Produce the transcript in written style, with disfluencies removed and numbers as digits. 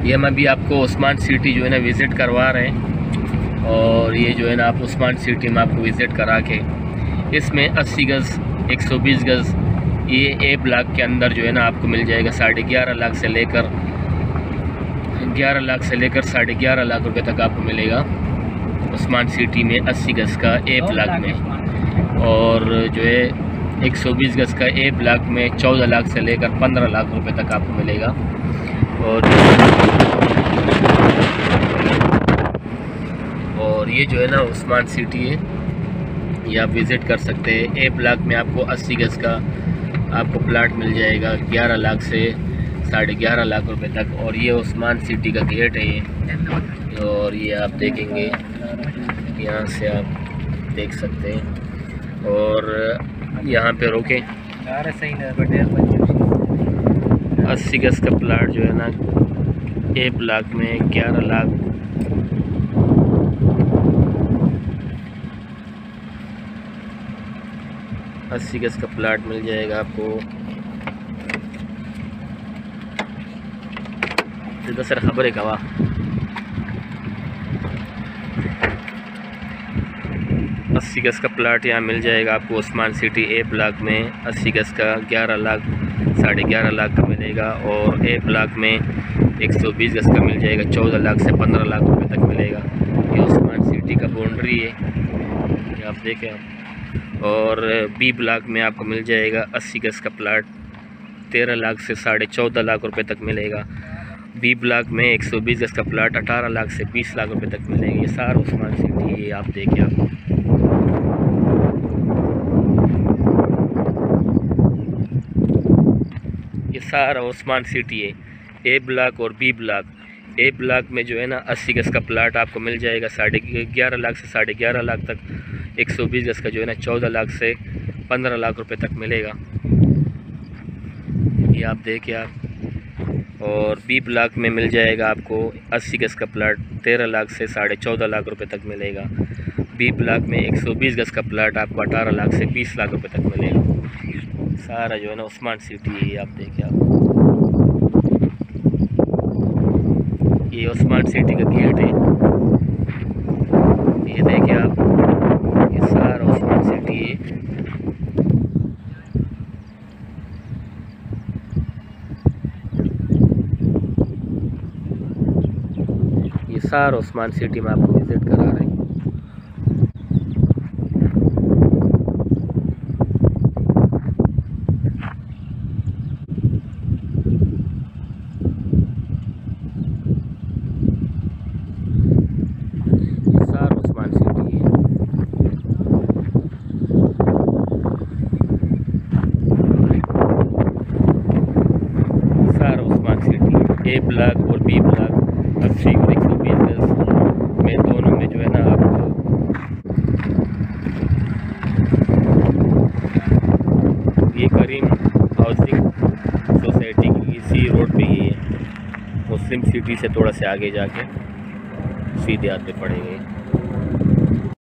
ये हम अभी आपको उस्मान सिटी जो है ना विज़िट करवा रहे हैं। और ये जो है ना आप उस्मान सिटी में आपको विज़िट करा के इसमें 80 गज़ 120 गज़ ये ए ब्लॉक के अंदर जो है ना आपको मिल जाएगा 11.5 लाख से लेकर 11.5 लाख रुपए तक आपको मिलेगा उस्मान सिटी में 80 गज़ का ए ब्लॉक में। और जो है 120 गज़ का ए ब्लॉक में 14 लाख से लेकर 15 लाख रुपए तक आपको मिलेगा। और ये जो है ना उस्मान सिटी है, ये आप विज़िट कर सकते हैं। ए ब्लॉक में आपको 80 गज़ का आपको प्लाट मिल जाएगा 11 लाख से 11.5 लाख रुपए तक। और ये उस्मान सिटी का गेट है ये, और ये आप देखेंगे यहाँ से आप देख सकते हैं। और यहाँ पे रोकें 80 गज़ का प्लाट जो है ना ए ब्लॉक में 11 लाख 80 गज़ का प्लाट मिल जाएगा आपको। सर खबर है कवा 80 गज़ का प्लाट यहाँ मिल जाएगा आपको उस्मान सिटी ए ब्लॉक में। 80 गज़ का 11 लाख 11.5 लाख का मिलेगा। और ए ब्लॉक में 120 गज़ का मिल जाएगा 14 लाख से 15 लाख रुपए तक मिलेगा। ये उस्मान सिटी का बाउंड्री है, ये आप देखें। और बी ब्लॉक में आपको मिल जाएगा 80 गज़ का प्लाट 13 लाख से 14.5 लाख रुपए तक मिलेगा। बी ब्लॉक में 120 गज़ का प्लाट 18 लाख से 20 लाख रुपए तक मिलेगा। ये सारा उस्मान सिटी है, आप देखें। आप ये सारा उस्मान सिटी है, ए ब्लॉक और बी ब्लॉक। ए ब्लॉक में जो है ना 80 गज़ का प्लाट आपको मिल जाएगा 11.5 लाख से 11.5 लाख तक। 120 गज़ का जो है ना 14 लाख से 15 लाख रुपए तक मिलेगा, ये आप देखिए आप। और बी ब्लॉक में मिल जाएगा आपको 80 गज़ का प्लाट 13 लाख से 14.5 लाख रुपए तक miलेगा। बी ब्लॉक में 120 गज़ का प्लाट आपको 18 लाख से 20 लाख रुपए तक मिलेगा। सारा जो है ना उस्मान सिटी है, आप देखिए आप। ये उस्मान सिटी का गेट है, ये देखिए आप। ये सारा उस्मान सिटी है। ये सारा उस्मान सिटी में आपको विज़िट करा रहे हैं। ये सारा उस्मान सिटी है। सारा उस्मान सिटी ए ब्लॉक और बी ब्लॉक 80 और 120 गज़ में दोनों में जो है ना आपको ये करीम हाउसिंग सोसाइटी की इसी रोड पे ही है। मुस्लिम सिटी से थोड़ा से आगे जाके सीधे आते पड़ेंगे।